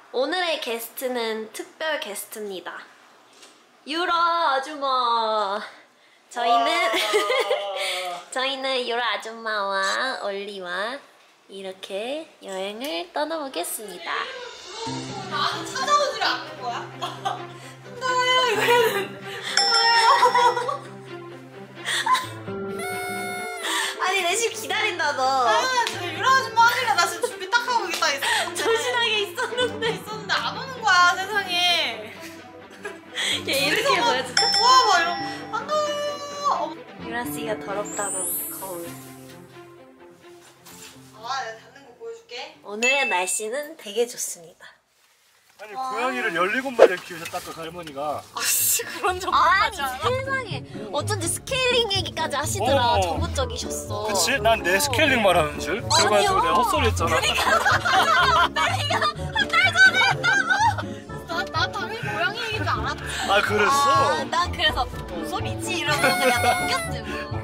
오늘의 게스트는 특별 게스트입니다. 유라 아줌마. 저희는 유라 아줌마와 올리와 이렇게 여행을 떠나보겠습니다. 나는 찾아오지를 않는 거야? 나요 이거 해야 되는데. 아니 내 집 기다린다 너. 아 진짜 유라 아줌마 하길래 나 지금 준비 딱 하고 있다 있었는데 조신하게 있었는데 안 오는 거야 세상에. 얘 이렇게 보여줄까? 우와 막 이런 반가워요. 유라씨가 더럽다던 거울. 아 내가 닫는 거 보여줄게. 오늘의 날씨는 되게 좋습니다. 아니 고양이를 17마리를 키우셨다고 그 할머니가. 아씨 그런 정 아니 세상에 어쩐지 스케일링 얘기까지 하시더라. 전문적이셨어. 그치? 난 내 스케일링 말하는 줄. 그래가지고 내가 헛소리 했잖아. 나 당연히 고양이 얘기인 줄 알았지. 아 그랬어? 아, 난 그래서 무슨 소리지 이러고 그냥 넘겼지 뭐.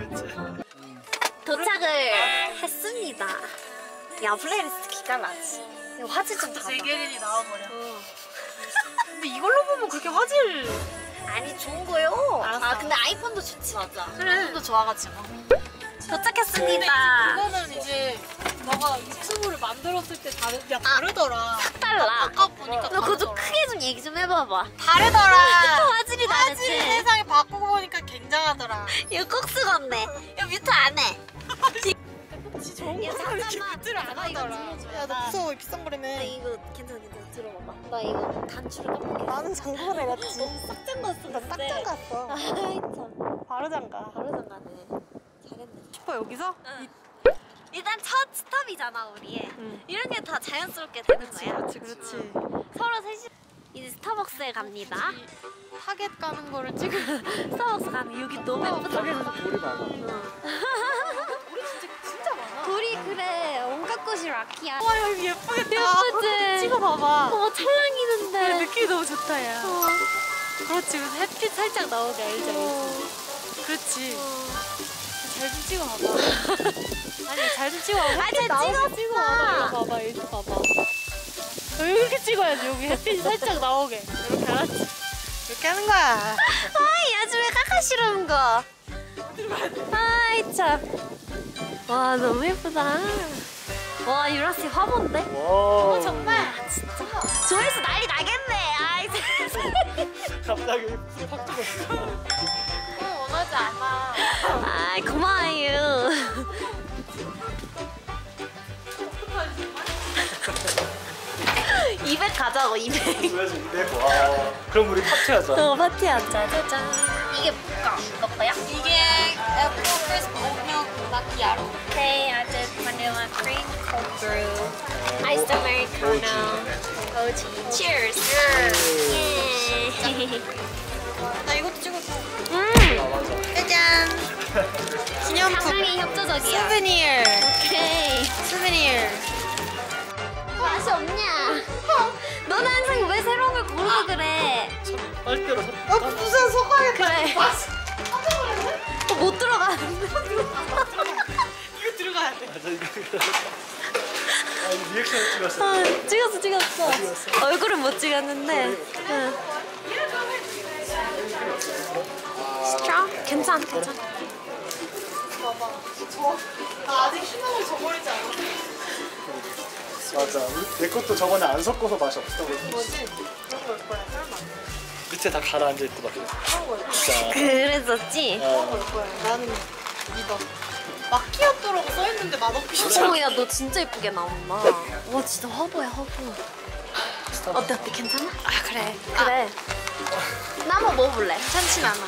도착을 했습니다. 야 플레이리스트 기가 나지. 이거 화질 좀 봐봐. 제게린이 나와버려. 근데 이걸로 보면 그렇게 화질. 아니 좋은 거요. 알았어. 아 근데 아이폰도 좋지 맞아. 그래. 아이폰도 좋아가지고. 도착했습니다. 이거는 이제 너가 유튜브를 만들었을 때 다르더라. 달라. 아까 보니까 너 그거 좀 다르더라. 크게 좀 얘기 좀 해봐봐. 다르더라. 화질이 다르지. 세상에 바꾸고 보니까 굉장하더라. 이거 꼭 쓰겄네. 이거 뮤트 안 해. 진짜 좋은 야, 거를 이렇게 잠깐만. 뷰트를 안 잠깐만, 이거 하더라. 들어줘. 야, 너 무서워. 비싼 나 거라며. 이거 괜찮아 들어봐봐. 나 이거 단추를 깜빡해. 나는 장가를 해봤지. 싹 잠갔어. 난 딱 장갔어. 아이 참. 바로 장가. 바로 잠가네. 잘했네. 싶어 여기서? 응. 일단 첫 스탑이잖아 우리. 이런 게 다 자연스럽게 되는 거야. 그렇지. 서로 셋이 이제 스타벅스에 갑니다. 타겟 가는 거를 찍을. 스타벅스 가면 여기 너무 예쁘다. 돌이 많아. 우리 진짜 많아. 돌이 그래 온갖 꽃이 락키야. 와 여기 예쁘겠다. 예쁘지? 찍어봐봐. 찰랑이는데. 느낌이 너무 좋다 야. 그렇지. 그래서 햇빛 살짝 나오게 알지 알지. 그렇지. 잘 좀 찍어봐봐. 아니 잘 좀 찍어봐. 잘 찍었어. 이거 봐봐 이거 봐봐. 이렇게 찍어야지. 여기 햇빛이 살짝 나오게. 이렇게 알았지? 이렇게 하는 거야. 아이 아줌마 깎아 싫은 거. 아이 참. 와 너무 예쁘다. 와 유라씨 화보인데? 와. 정말. 진짜. 조회수 난리 나겠네. 아이 갑자기 팍 찍었어. 원하지 않아. 아이 고마워요. 200 가자고 200. 그래서 200. 와. 그럼 우리 파티하자. 파티하자. 짜잔. 이게 뭘까? 너 거야? 이게 애플 크리스피 오트밀 마키아로. Okay, I did vanilla cream cold brew, iced americano, OG. Cheers. 예. 나 이것도 찍었어. 짜잔. 기념품. 상당히 협조적이야. 수베니어. 오케이. 수베니어. 맛이 없냐? 너는 항상 왜 새로운 걸 고르고 그래? 빨대로 무슨 속아야겠다. 그래. 못 들어가는데. 이거 들어가야 돼. 맞아 이거. 아 이거 리액션을 찍었어. 찍었어. 얼굴은 못 찍었는데. 응. 스트롱? 괜찮아. 봐봐. 나 아직 희망을 저버리지 않아. 맞아. 내 것도 저번에 안 섞어서 맛이 없다고. 뭐지? 그런 걸 거야. 설마. 밑에 다 가라앉아 있더라. 그런 걸 거야. 진짜. 그랬었지? 그런 걸 거야. 나는 믿어. 마키아토라고 써있는데 맛없기 싫어. 어머 야너 진짜 예쁘게 나온다. 와 진짜 화보야 화보. 어때 괜찮아? 아 그래. 나 한번 먹어볼래. 괜찮진 않아.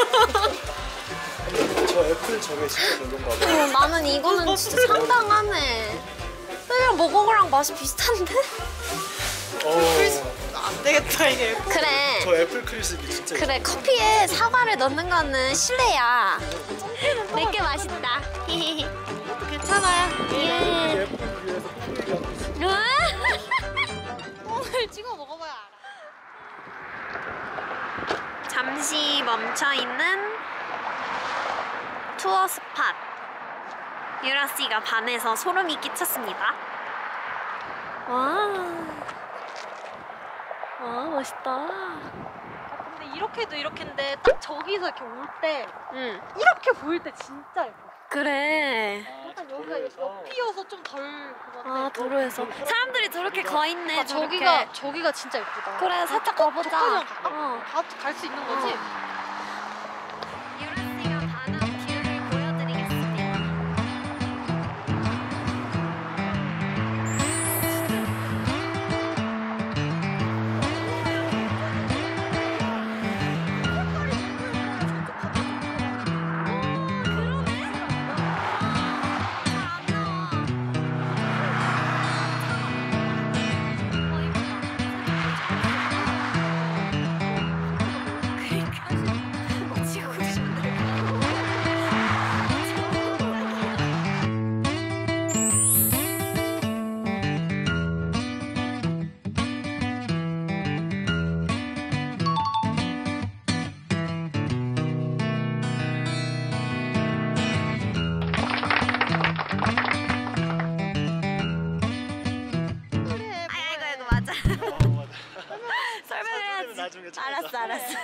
저 애플 저게 진짜 별론가 봐. 나는 이거는 진짜 상당하네. 그냥 먹어보랑 맛이 비슷한데? 안 되겠다 이게. 그래. 저 애플 크리스피 진짜. 그래 커피에 사과를 넣는 거는 실례야. 내게 맛있다. 괜찮아요. 예. 애플 위에서 똥을 찍어 먹어봐야 알아. 잠시 멈춰있는 투어 스팟. 유라씨가 반해서 소름이 끼쳤습니다. 와. 와 멋있다. 근데 이렇게도 이렇게인데 딱 저기서 이렇게 올 때 응. 이렇게 보일 때 진짜 예뻐. 그래. 약간 여기가 옆이어서 좀 덜 그건데. 아 도로에서 사람들이 저렇게 가 있네. 아, 저기가 진짜 예쁘다. 그래 살짝 가보자. 갈 수 있는 거지? 유라 씨가 바다 뷰를 보여드리겠습니다. 알았어.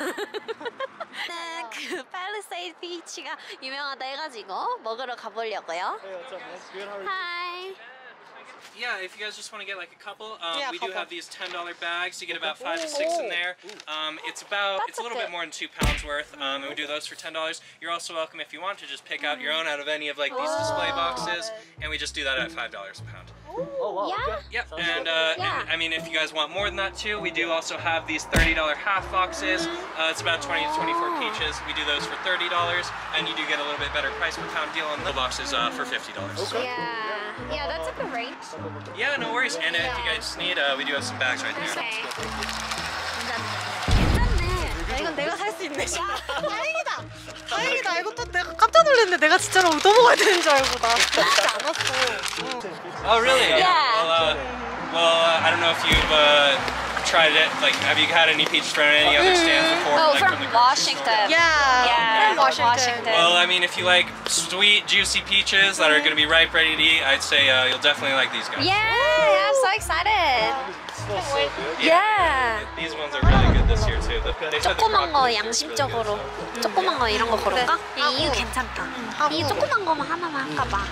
그 팔리세이드 비치가 유명하다 해가지고 먹으러 가보려고요. Hey, what's up, man? Good, how are you? Hi. Yeah, if you guys just want to get like a couple, Yeah, we couple. do have these $10 bags. You get about 5 to 6 in there. It's a little bit more than 2 pounds worth, and we do those for $10. You're also welcome if you want to just pick out your own out of any of like these display boxes, and we just do that at $5 a pound. Oh, wow. Yeah. Okay. Yep, Sounds and, good. and I mean if you guys want more than that too, we do also have these $30 half boxes. It's about 20 to 24 peaches. We do those for $30, and you do get a little bit better price per pound deal on the boxes for $50. Okay. Yeah, that's a good range. Yeah, no worries. And if you guys need, we do have some bags right there. Okay. 야, 이건 내가 살 수 있네. 다행이다. 다행이다. 이것도 내가 깜짝 놀랐네. 내가 진짜로 얻어먹어야 되는 줄 알고 나 그렇지 않았어. Oh, really? Yeah. Well, I don't know if you've tried it. Like, have you had any peaches from any other stands before? Oh, like from the Washington. Yeah. From Washington. Well, I mean, if you like sweet, juicy peaches that are going to be ripe, ready to eat, I'd say you'll definitely like these guys. Yeah, I'm so excited. Smells so good. Yeah. These ones are really good this year too. They said the 조그만 거 broccoli is 양심적으로 really good. 조그만 거 이런 거 고를까? 그래. 이거 괜찮다. 이 조그만 거만 하나만 할까 봐.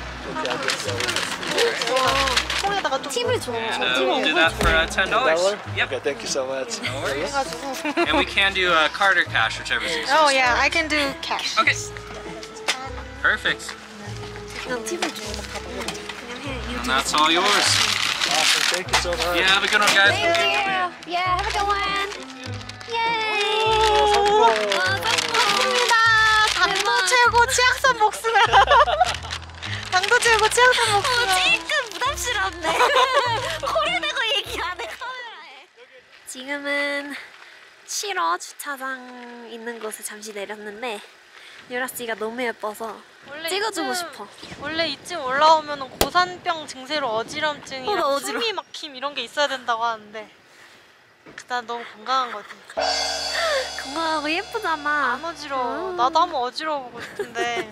콩에다가 좀 팁을 줘. And we'll do that for $10. Yep. Okay, thank you so much. No worries. 해가지고. And we can do Carter cash, whichever's easiest. Oh yeah, I can do cash. Okay. Perfect. 그냥 팁을 줘. 그냥 해. And that's all yours. Awesome, thank you so much. Yeah, have a good one, guys. Thank you. Yeah, have a good one. Yay. 고맙습니다. 당도 최고 치약산 복숭아. 당도 최고 치약산 복숭아. 지금 부담스럽네. 코를 대고 얘기하네 카메라에. 지금은 7호 주차장 있는 곳에 잠시 내렸는데 유라 씨가 너무 예뻐서 찍어주고 싶어. 원래 이쯤 올라오면 고산병 증세로 어지럼증이랑 나 어지러워. 숨이 막힘 이런 게 있어야 된다고 하는데 난 너무 건강한 거지. 건강하고 예쁘잖아. 안 어지러워. 나도 한번 어지러워 보고 싶은데.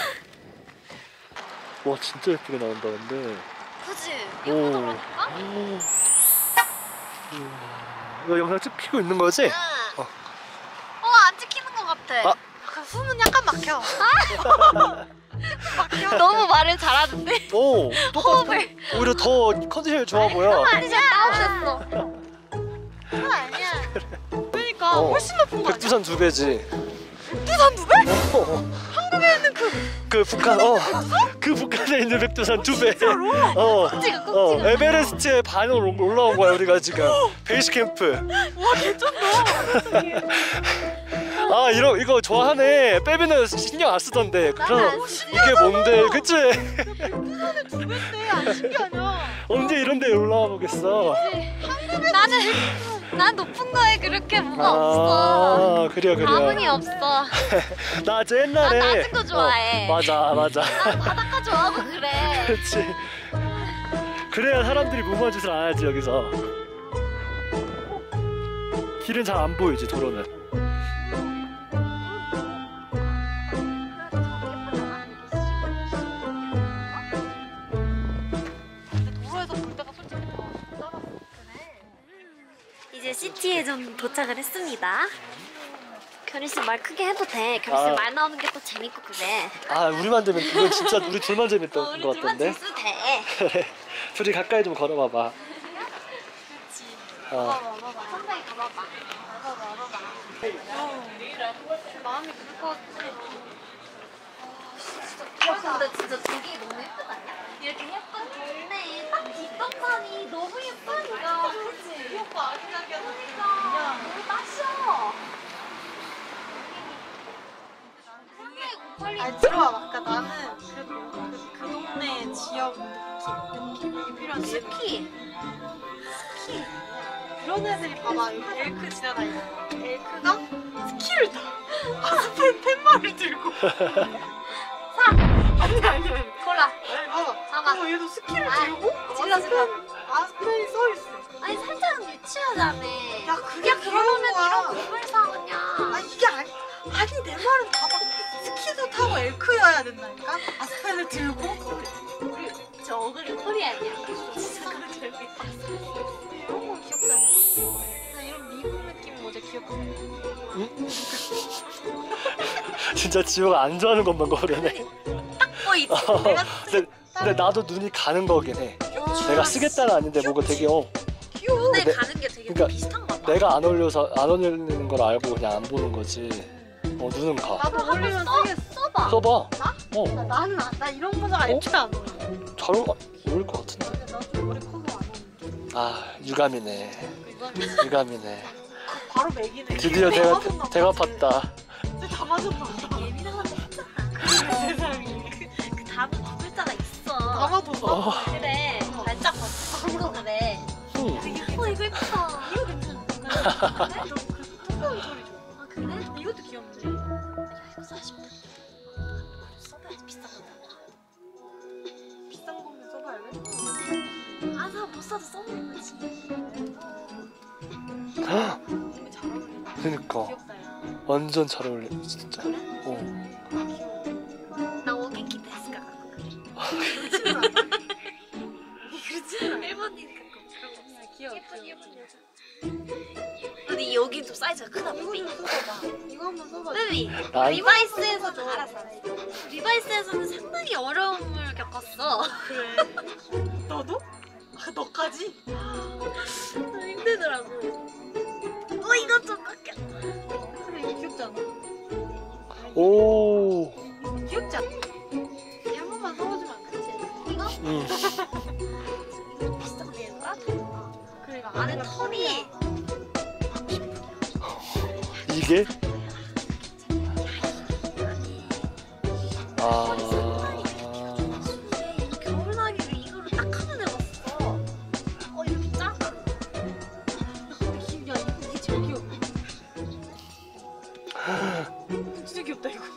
와, 진짜 예쁘게 나온다, 근데. 그치? 오. 이거 영상 찍히고 있는 거지? 응. 안 찍히는 것 같아. 아. 그 숨은 약간 막혀. 너무 말을 잘하는데? 오, 똑같아. 오히려 더 컨디션이 좋아 보여. 아니야, 다운됐어. 그건 아니야. 그러니까 훨씬 높은 거 아니야? 백두산 2배지. 백두산 2배? 한국에 있는 그 북한, 그 북한에 있는 백두산 2배. 꼭지가. 에베레스트에 반으로 올라온 거야, 우리가 지금. 베이스 캠프. 와 개쩐다. 아, 이거 좋아하네. 빼면은 신경 안 쓰던데. 그럼 이게 뭔데, 그치? 백두산에 2배인데 안 신기하냐? 언제 이런 데 올라와 보겠어? 난 높은 거에 그렇게 뭐가 없어. 아, 그래. 감흥이 없어. 나 옛날에. 난 낮은 거 좋아해. 맞아. 난 바닷가 좋아하고 그래. 그렇지. 그래야 사람들이 무모한 짓을 안 하지, 여기서. 길은 잘 안 보이지, 도로는. 근데 도로에서 볼 때가 솔직히 더 작았어. 이제 시티에 좀 도착을 했습니다. 결희 씨 말 크게 해도 돼. 결희 씨 말 나오는 게 또 재밌고 그래. 아 우리만 재밌. 이건 진짜 우리 둘만 재밌던 우리 것 둘만 같던데. 재밌어도 돼. 그래. 둘이 가까이 좀 걸어봐봐. 봐봐. 상당히 가봐봐. 마음이 그럴 것 같아. 근데 진짜 저기 너무 예쁘다. 이렇게 예쁜 동네에 딱 뒷동산이 너무 예쁘니까. 그치? 오빠 아기자기한 그러니까 너무 따셔. 아니 들어와. 그러니까 나는 그 동네 지역 느낌이 필요한 스키. 그런 애들이 봐봐. 여기 엘크 지나다니잖아. 엘크가 스키를 타. 아스펜 팻말을 들고. 아니. 콜라. 아니 봐봐. 사과. 얘도 스키를 아, 들고 질러. 아스펜이 써 있어. 아니 살짝 유치하다며. 야 그게 그러면 귀여운 거야. 이런 건물 사느냐. 아 이게 아니 내 말은 봐봐. 스키도 타고 엘크여야 된다니까. 아스펜을 들고. 우리 저 어글이 콜이 아니야. 진짜 그거 재밌다. 이런 거 귀엽잖아. 나 이런 미국 느낌 모자 귀엽다. 진짜 지호가 안 좋아하는 것만 고르네. 보이지? 근데 나도 눈이 가는 거긴 해. 내가 쓰겠다는 아닌데 뭔가 되게 귀여워. 눈에 네. 가는 게 되게 그러니까 비슷한가 봐. 내가 안 어울리는 걸 알고 그냥 안 보는 거지. 눈은 가. 나도 한번 어울리면 써? 쓰겠어. 써봐. 써봐. 나? 나는 나 이런 모자가 애초에 안 어울려. 잘 어울릴 것 같은데. 근데 나도 머리 커서 안 어울려. 아 유감이네. 유감이네. 바로 맥이네. 드디어 대가 팠다. 진짜 다 맞았나 보다. 예민하게 했잖아. 세상에. 그 다음은 두 글자가 있어. 다 맞았어. 그래. 발짝 봤어. 그래. 이거 예쁘다. 이거 괜찮아. 너그 두꺼운 소리 줘. 아 그래? 이것도 귀엽네. 야 이거 40대. 써봐야지 비싼 거잖아. 비싼 거면 써봐야 돼. 아사못 사도 써보는 거지. 이거 잘 어울린다. 그니까 귀엽다 야. 완전 잘 어울려 진짜. 귀여워. 나 오겐키 데스까 갖고 그래. 그렇지는 않아. 일본인 갖고 그냥 귀여워. 근데 여기 좀 사이즈가 크다 이거 보이. 좀 써봐봐. 이거 한번 써봐. 베비 난- 리바이스에서도 알아서 리바이스에서는 상당히 어려움을 겪었어. 그래. 너도? 너까지? 힘들더라고. 이것 좀 깎여. 그래 이거 귀엽잖아. 오. 귀엽지 않아? 한 번만 써보지만 안 그치? 이거? 응. 이거 비싼데 얘들아? 그래 이거 안에 안에가 털이 이게? 아. 결혼하기로 이거를 딱 하나 내봤어. 이렇게 작아. 야 이게 제일 귀여워. 진짜 귀엽다 이거.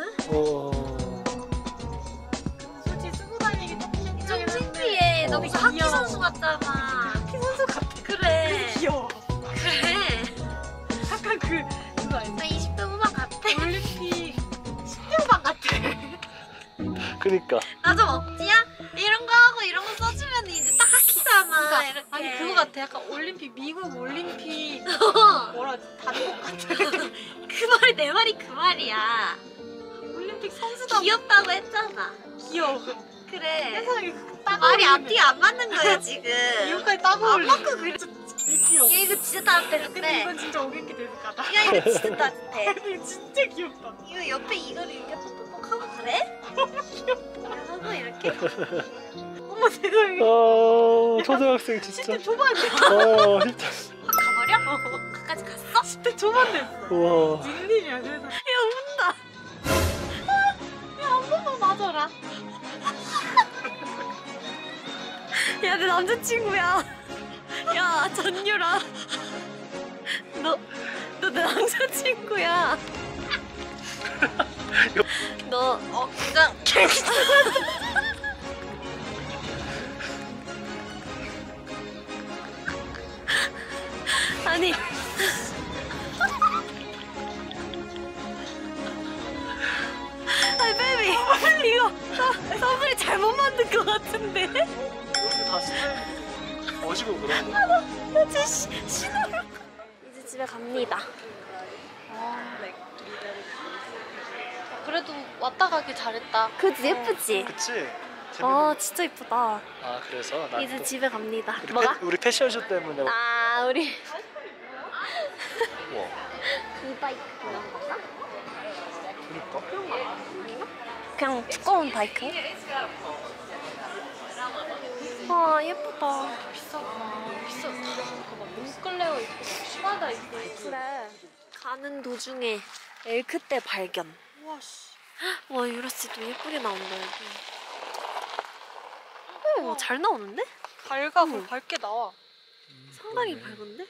근데 솔직히 쓰고 다니기 조금 좀 힘들긴 한데 창피해. 너 무슨 하키 귀여워. 선수 같잖아. 하키 선수 같아. 그래. 귀여워. 그래. 약간 그거 알지? 나 20대 후반 같아. 올림픽 10년반 같아. 그니까. 나 좀 억지야? 이런 거 하고 이런 거 써주면 이제 딱 하키잖아. 그러니까, 이렇게. 아니 그거 같아. 약간 올림픽 미국 올림픽 뭐라 하지? 단복 같아. 그 말이 내 말이 그 말이야. 올림픽 선수다. 귀엽다고 했잖아. 귀여워. 그래. 세상에 딱 말이 어울리네. 앞뒤 안 맞는 거야 지금. 이거까지 딱 안 어울려. 맞고 그래. 제일 귀여워. 얘 이거 진짜 따뜻해. 근데 이건 진짜 오겐키 데스카다. 야 이거 진짜 따뜻해. 이거 진짜 귀엽다. 이거 옆에 이거를 이렇게 톡톡톡 하고 그래? 하고 이렇게. 어머 세상에. 초등학생 진짜. 10대 초반 됐어. 진짜. 확 가버려? 가까지 갔어? 10대 초반 됐어. 우와. 웬일이야 세상에. 야 운다. 야 한 번만 맞아라. 야 내 남자친구야. 야 전유라. 너 내 남자친구야. 너 그냥 아니 아니 베이비 이거 선물이 잘못 만든 것 같은데. 다시. 멋이고 그런 거. 나 신호로. 이제 집에 갑니다. 그래도 왔다 가길 잘했다. 그치 예쁘지? 그치? 진짜 예쁘다. 아 그래서 나 이제 집에 갑니다. 우리 뭐가? 우리 패션쇼 때문에. 우리 우와. 이바이크 이런 건가? 그러니까. 그냥 두꺼운 바이크? 예쁘다. 비싸. 막 몽클레어 있고 슈바다 있고. 그래. 가는 도중에 엘크때 발견. 우와 씨. 와 유라씨도 예쁘게 나온다 여기. 잘 나오는데? 밝아고 밝게 나와. 상당히 밝은데?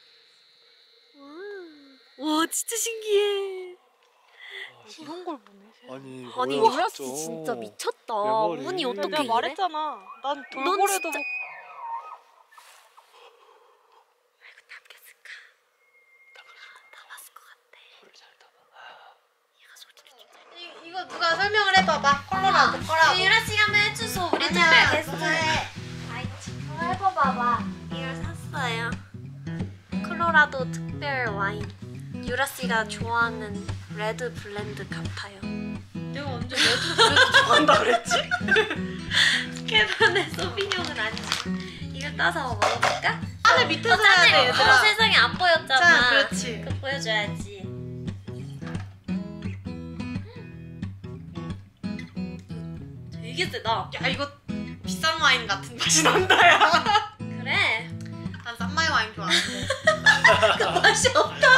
와 진짜 신기해. 이런 걸 보네. 아니 아니 유라씨 진짜 미쳤다. 머리. 운이 어떻게 내가 이래? 말했잖아. 난 돌고래도 진짜- 못. 담겼을까? 담았을 것 같아. 얘가 소리를 좀. 이거 누가 설명을 해봐봐. 콜로라도 거라고. 유라씨가 한번 해주소. 우리 특별 게스트에. 해봐봐봐. 이걸 샀어요. 콜로라도 특별 와인. 유라씨가 좋아하는 레드 블렌드 같아요. 내가 언제 레드 브레드 좋아한다 그랬지? 캐번의 소비뇽은 아니지만 이거 따서 먹어볼까? 안에 밑에서 해야 돼 얘들아. 세상에 안 보였잖아. 자, 그렇지. 그거 보여줘야지. 되게 세다. 야 이거 비싼 와인 같은 맛이 난다야. 그래. 난 싼마이 와인 좋아하는데. 그 맛이 없다.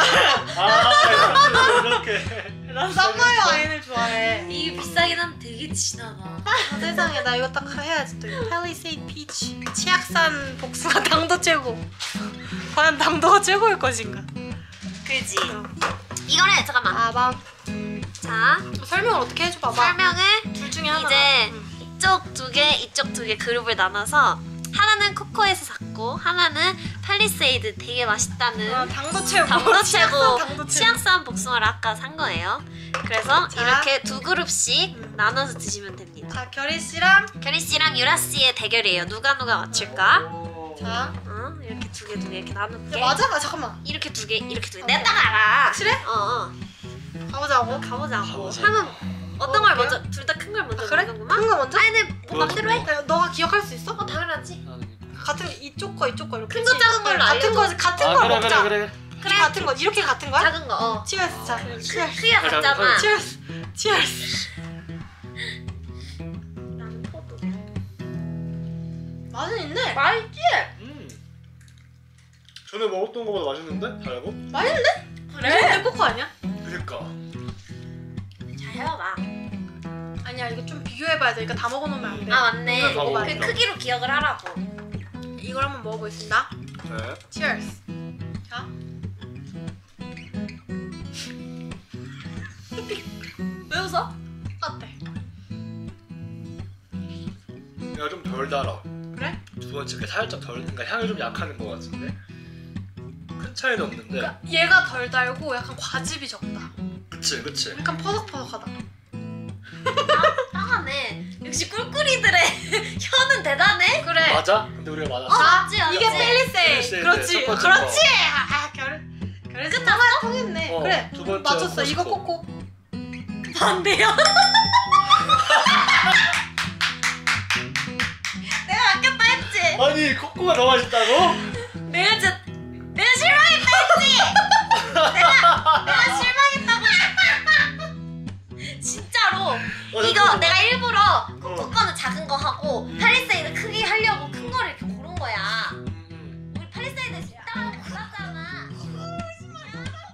이렇게. 난 싼마이 와인을 좋아해. 이게 비싸긴 하면 되게 진하다. 세상에 나 이거 딱 해야지 또. 팰리세이드 피치. 치악산 복숭아 당도 최고. 과연 당도가 최고일 것인가? 그지. 이거래 잠깐만. 막 자 설명을 어떻게 해줘 봐봐. 설명을 둘 중에 하나. 이제 이쪽 두 개, 이쪽 두 개 그룹을 나눠서 하나는 코코에서 샀고 하나는 팰리세이드 되게 맛있다는 당도 최고. 당도 최고 당도 최고. 치악산 복숭아를 아까 산 거예요. 그래서 자. 이렇게 두 그룹씩 나눠서 드시면 됩니다. 자 결희 씨랑 결희 씨랑 유라 씨의 대결이에요. 누가 맞출까? 자. 이렇게 두 개 이렇게 나눌게. 맞아? 잠깐만. 이렇게 두 개, 이렇게 두 개. 내가 딱 알아. 확실해? 가보자고. 가보자고. 하면 어떤 걸 먼저? 둘 다 큰 걸 먼저 그래? 먹는구만. 큰 거 먼저? 아니, 네 맘대로 해. 야, 너가 기억할 수 있어? 당연하지. 같은 이쪽 거 이쪽 거 이렇게. 큰 거, 작은 걸로 같은 거 알려줘. 같은 거 먹자. 그래. 그래. 같은 거 이렇게 같은 거야? 작은 거. 치얼스. 자. 크기가 같잖아. 치얼스. 치얼스. 나는 포도. 맛은 있네. 맛있지? 전에 먹었던 거보다 맛있는데? 달고? 맛있는데? 그래? 내 코코 아니야? 그니까. 잘 해봐봐. 아니야 이거 좀 비교해봐야 돼. 이거 다 먹어놓으면 안 돼. 맞네. 이걸 먹어봐. 그 크기로 기억을 하라고. 이걸 한번 먹어보겠습니다. 네. 치얼스. 자. 왜 웃어? 어때? 얘가 좀 덜 달아. 그래? 두 번째 게 살짝 덜, 그러니까 향이 좀 약한 거 같은데. 큰 차이는 없는데. 얘가 덜 달고 약간 과즙이 적다. 그치. 약간 퍼석퍼석하다. 당하네. 역시 꿀꿀이들의 혀는 대단해. 그래. 맞아? 근데 우리가 맞았어. 맞지. 이게 펠리세이. 펠리세이드, 그렇지. 첫 번째 그렇지. 결이 하나 통했네. 그래. 두 번째 맞췄어. 이거 코스코. 코코. 반대요. 내가 아꼈다 했지. 아니 코코가 더 맛있다고? 내가 실망했다 했지. 내가 실망했다고. 진짜로. 이거 내가 일부러 코코 거는 작은 거 하고 팰리세이드 크게 하려고 큰 거를 이렇게 고른 거야. 우리 팰리세이드 식당하고 골랐잖아.